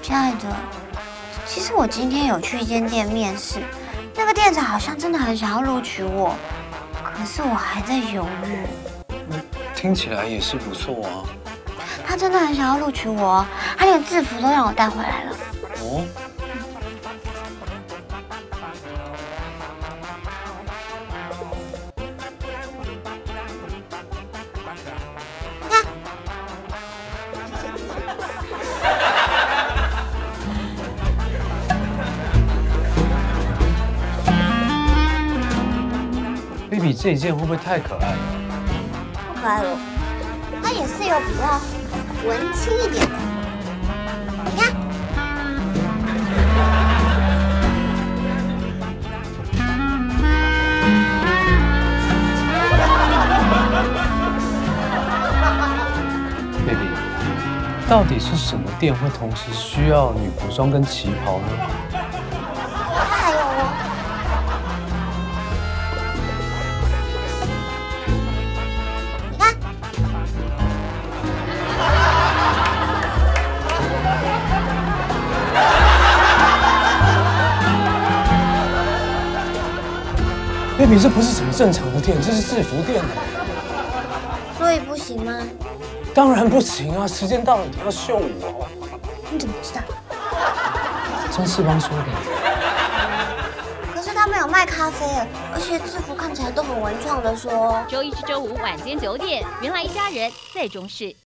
亲爱的，其实我今天有去一间店面试，那个店长好像真的很想要录取我，可是我还在犹豫。 听起来也是不错啊。 他真的很想要录取我，他连制服都让我带回来了。 哦。baby 这一件会不会太可爱了？ 不可爱了，它也是有比较文青一点的。你看， baby， 到底是什么店会同时需要女仆装跟旗袍呢？ 它还有哦。 baby， 这不是什么正常的店，这是制服店。 所以不行吗？ 当然不行啊！时间到了，你要秀我。 你怎么知道？ 张世邦说的。 可是他们有卖咖啡，而且制服看起来都很文创的说。 周一至周五晚间9点，原来一家人在中视。